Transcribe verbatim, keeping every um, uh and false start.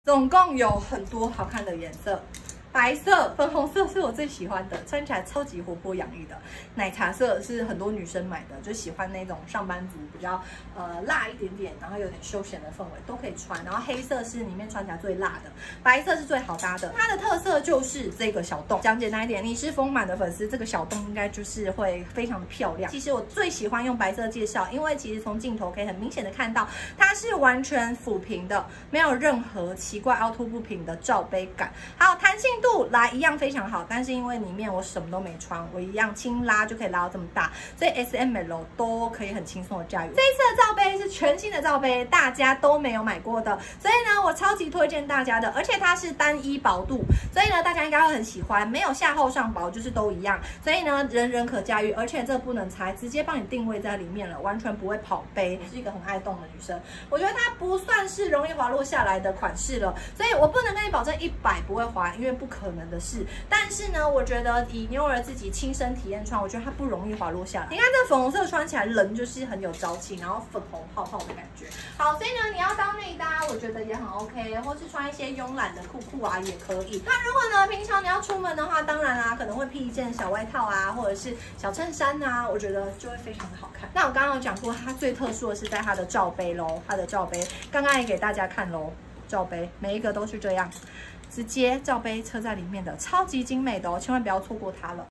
总共有很多好看的颜色。 白色、粉红色是我最喜欢的，穿起来超级活泼洋溢的。奶茶色是很多女生买的，就喜欢那种上班族比较呃辣一点点，然后有点休闲的氛围都可以穿。然后黑色是里面穿起来最辣的，白色是最好搭的。它的特色就是这个小洞，讲简单一点，你是丰满的粉丝，这个小洞应该就是会非常的漂亮。其实我最喜欢用白色介绍，因为其实从镜头可以很明显的看到，它是完全抚平的，没有任何奇怪凹凸不平的罩杯感，还有弹性度。 度来一样非常好，但是因为里面我什么都没穿，我一样轻拉就可以拉到这么大，所以 S M L 都可以很轻松的驾驭。这一次的罩杯是全新的罩杯，大家都没有买过的，所以呢，我超级推荐大家的，而且它是单一薄度，所以呢，大家应该会很喜欢，没有下厚上薄，就是都一样，所以呢，人人可驾驭，而且这个不能拆，直接帮你定位在里面了，完全不会跑杯。我是一个很爱动的女生，我觉得它不算是容易滑落下来的款式了，所以我不能跟你保证一百不会滑，因为不可。 可能的事，但是呢，我觉得以妞儿自己亲身体验穿，我觉得它不容易滑落下来。你看这粉红色穿起来，人就是很有朝气，然后粉红泡泡的感觉。好，所以呢，你要当内搭，我觉得也很 OK， 或是穿一些慵懒的裤裤啊，也可以。那如果呢，平常你要出门的话，当然啦、啊，可能会披一件小外套啊，或者是小衬衫啊，我觉得就会非常的好看。那我刚刚有讲过，它最特殊的是在它的罩杯咯，它的罩杯刚刚也给大家看咯，罩杯每一个都是这样。 直接罩杯车在里面的，超级精美的哦，千万不要错过它了。